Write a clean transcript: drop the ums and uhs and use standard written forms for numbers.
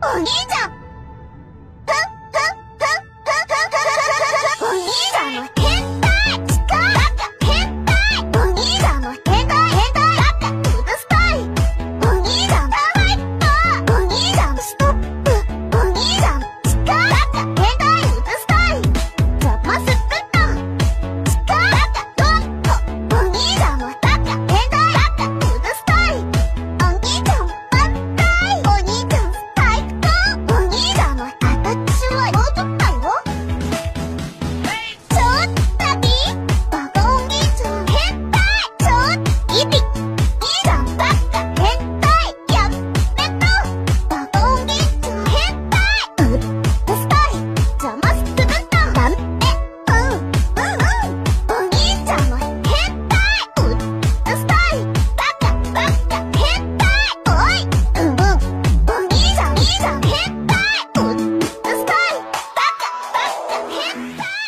お兄ちゃん。お兄ちゃんの変態。変態。お兄ちゃんの変態。うるさい。お兄ちゃんだわい。お兄ちゃんストップ。お兄ちゃん変態。うるさい。邪魔するな。どんと。お兄ちゃんの変態。うるさい。お兄ちゃん反対。お兄ちゃん最高。お兄ちゃんの形はもうちょっとよ。ちょっとびバカお兄ちゃん変態。ちょっといび兄ちゃんバカ変態。やめろバカお兄ちゃん変態。うるさい。邪魔するな。ダメ。お兄ちゃんの変態。うるさい。バカ変態。おい。お兄ちゃん変態。うるさい。バカ変態。